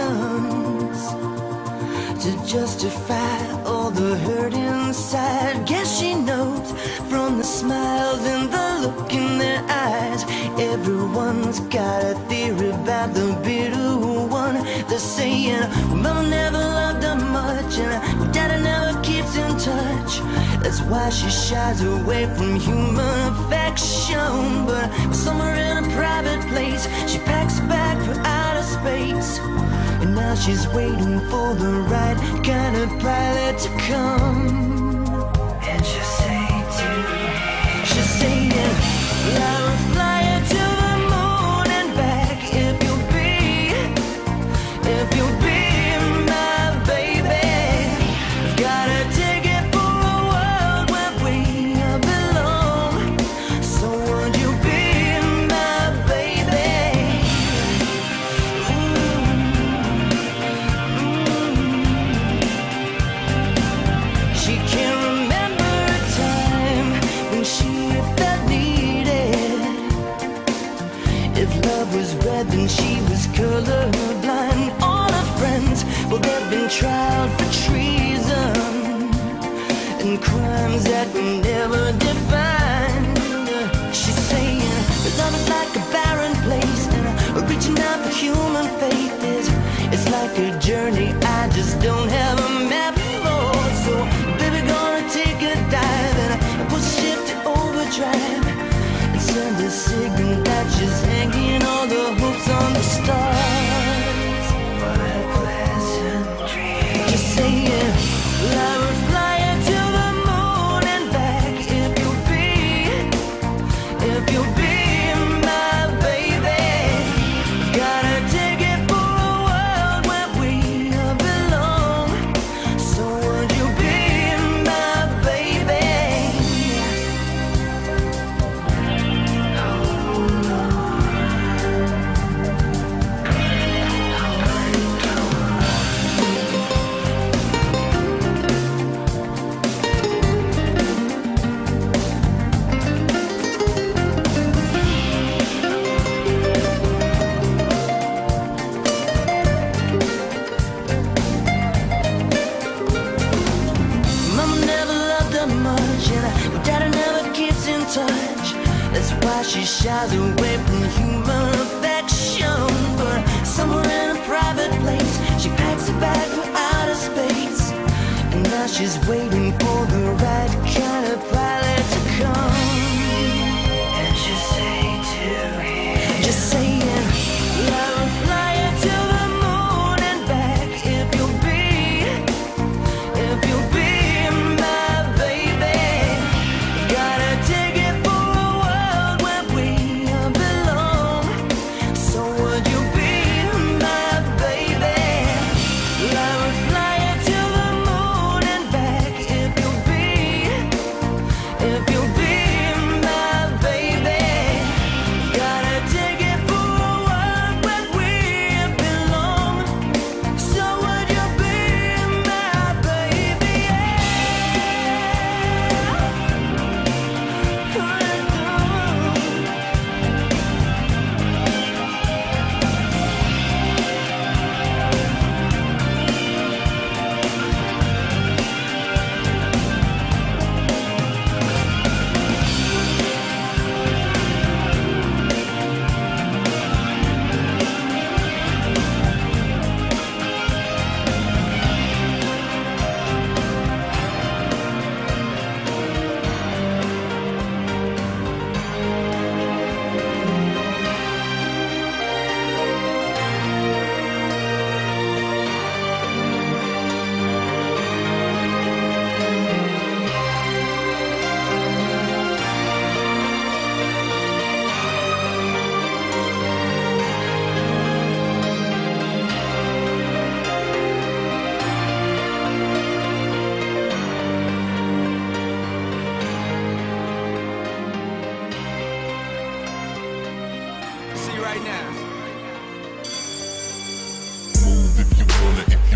reasons to justify all the hurt inside. Guess she knows from the smiles and the look in their eyes. Everyone's got a theory about the bitter one. They're saying, well, mama never loved her much, and daddy never keeps in touch. That's why she shies away from human affection. But somewhere in a private place, she packs a bag for outer space. And now she's waiting for the right kind of pilot to come. And she'll say to me, she'll say, well, I will fly you to the moon and back if you'll be my baby. I've got a ticket for a world where we belong. So would you be my baby? She can't remember a time when she felt needed. If love was red, then she was colorblind. All her friends, well, they've been tried for treason and crimes that were never defined. She's saying that love is like a barren place, and reaching out for human faith it's like a journey I just don't have a map for. So baby, gonna take a dive and put shift to overdrive and send a signal that she's hanging all the hopes on the stars. What a pleasant dream. Just saying, well, I will fly you to the moon and back if you'll be my baby. Got a ticket for a world where we belong. So would you be my baby? Mama never loved her much, and daddy never keeps in touch. That's why she shies away from human affection. But somewhere in a private place, she packs a bag for outer space. And now she's waiting for the right kind of pilot to come. And she'll say to him, just saying, well, I will fly you to the moon and back if you'll be my baby. Got a ticket for a world where we belong. So would you be my baby? Well, I will fly you to the moon and back if you'll be my baby. Got a ticket for a world where we belong. So would you be my baby? See right now.